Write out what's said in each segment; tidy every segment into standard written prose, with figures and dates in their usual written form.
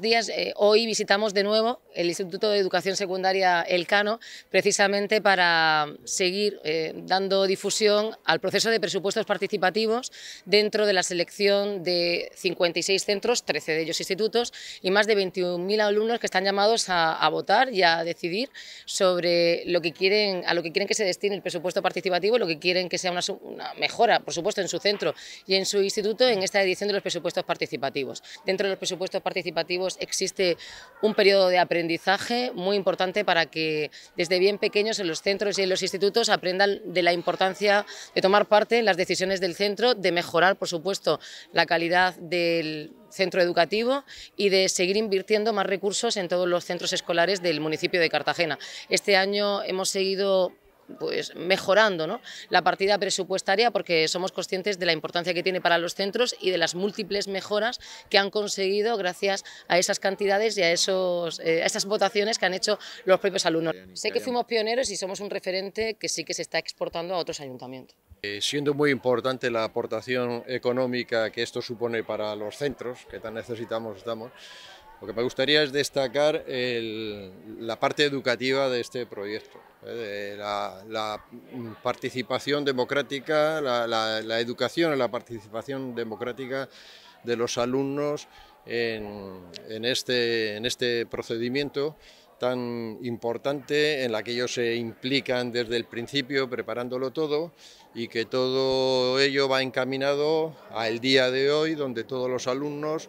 días, hoy visitamos de nuevo el Instituto de Educación Secundaria Elcano, precisamente para seguir dando difusión al proceso de presupuestos participativos dentro de la selección de 56 centros, 13 de ellos institutos, y más de 21.000 alumnos que están llamados a votar y a decidir sobre lo que quieren, a lo que quieren que se destine el presupuesto participativo y lo que quieren que sea una mejora, por supuesto, en su centro y en su instituto en esta edición de los presupuestos participativos. Dentro de los presupuestos participativos existe un periodo de aprendizaje muy importante para que desde bien pequeños en los centros y en los institutos aprendan de la importancia de tomar parte en las decisiones del centro, de mejorar, por supuesto, la calidad del centro educativo y de seguir invirtiendo más recursos en todos los centros escolares del municipio de Cartagena. Este año hemos seguido mejorando, ¿no?, la partida presupuestaria, porque somos conscientes de la importancia que tiene para los centros y de las múltiples mejoras que han conseguido gracias a esas cantidades y a esas votaciones que han hecho los propios alumnos. Sé que fuimos pioneros y somos un referente que sí que se está exportando a otros ayuntamientos. Siendo muy importante la aportación económica que esto supone para los centros, que tan necesitamos estamos, lo que me gustaría es destacar la parte educativa de este proyecto, la participación democrática, la educación en la participación democrática de los alumnos en este procedimiento tan importante, en la que ellos se implican desde el principio preparándolo todo, y que todo ello va encaminado al día de hoy, donde todos los alumnos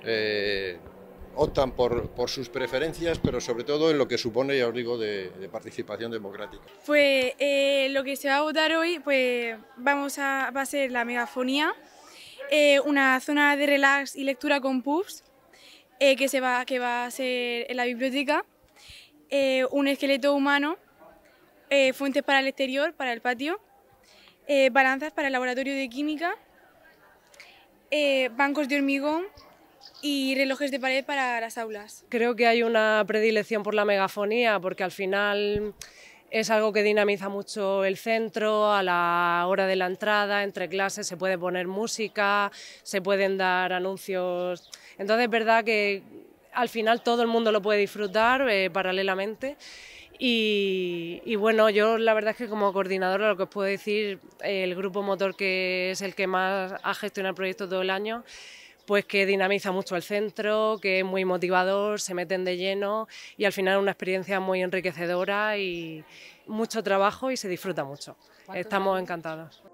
optan por sus preferencias, pero sobre todo en lo que supone, ya os digo, de participación democrática. Pues lo que se va a votar hoy pues va a ser la megafonía, una zona de relax y lectura con pubs que va a ser en la biblioteca, un esqueleto humano, fuentes para el exterior, para el patio, balanzas para el laboratorio de química, bancos de hormigón y relojes de pared para las aulas. Creo que hay una predilección por la megafonía porque al final es algo que dinamiza mucho el centro. A la hora de la entrada, entre clases, se puede poner música, se pueden dar anuncios. Entonces es verdad que al final todo el mundo lo puede disfrutar paralelamente. Y bueno, yo la verdad es que como coordinadora lo que os puedo decir, el grupo motor, que es el que más ha gestionado el proyecto todo el año, pues que dinamiza mucho el centro, que es muy motivador, se meten de lleno y al final es una experiencia muy enriquecedora y mucho trabajo y se disfruta mucho. Estamos encantados.